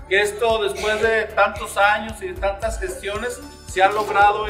que esto, después de tantos años y de tantas gestiones, se ha logrado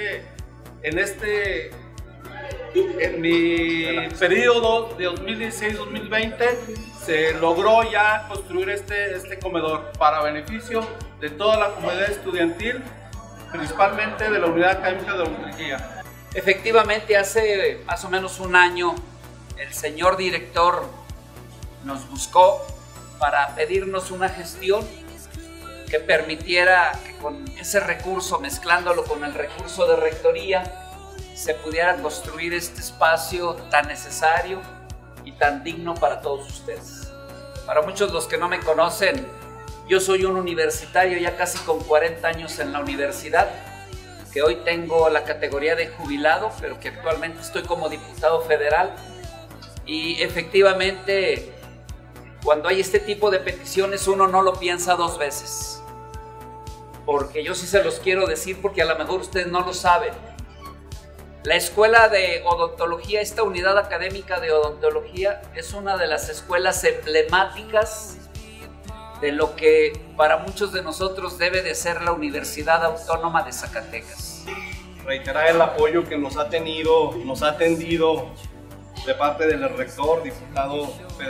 en mi periodo de 2016-2020, se logró ya construir este comedor para beneficio de toda la comunidad estudiantil, principalmente de la Unidad Académica de Odontología. Efectivamente, hace más o menos un año, el señor director nos buscó para pedirnos una gestión que permitiera que con ese recurso, mezclándolo con el recurso de rectoría, se pudiera construir este espacio tan necesario y tan digno para todos ustedes. Para muchos los que no me conocen, yo soy un universitario ya casi con 40 años en la universidad, que hoy tengo la categoría de jubilado, pero que actualmente estoy como diputado federal. Y efectivamente, cuando hay este tipo de peticiones, uno no lo piensa dos veces. Porque yo sí se los quiero decir, porque a lo mejor ustedes no lo saben. La Escuela de Odontología, esta unidad académica de odontología, es una de las escuelas emblemáticas de lo que para muchos de nosotros debe de ser la Universidad Autónoma de Zacatecas. Reiterar el apoyo que nos ha atendido de parte del rector, diputado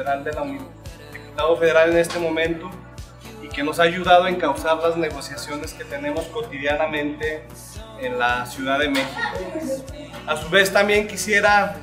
federal en este momento, y que nos ha ayudado a encauzar las negociaciones que tenemos cotidianamente en la Ciudad de México. A su vez, también quisiera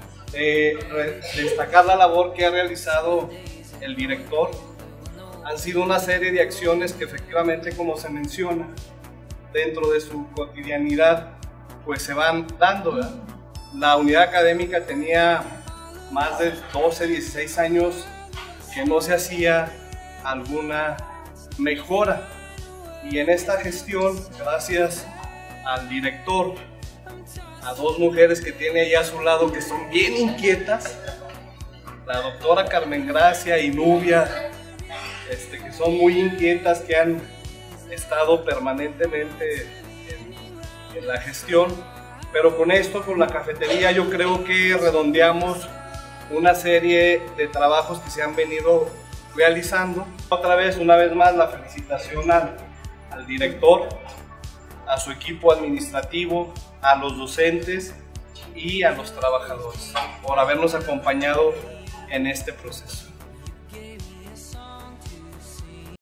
destacar la labor que ha realizado el director. Han sido una serie de acciones que efectivamente, como se menciona, dentro de su cotidianidad, pues se van dando, ¿verdad? La unidad académica tenía más de 12, 16 años que no se hacía alguna mejora, y en esta gestión, gracias al director, a dos mujeres que tiene ahí a su lado que son bien inquietas, la doctora Carmen Gracia y Nubia, que son muy inquietas, que han estado permanentemente en la gestión. Pero con esto, con la cafetería, yo creo que redondeamos una serie de trabajos que se han venido realizando. Otra vez, una vez más, la felicitación al director, a su equipo administrativo, a los docentes y a los trabajadores por habernos acompañado en este proceso.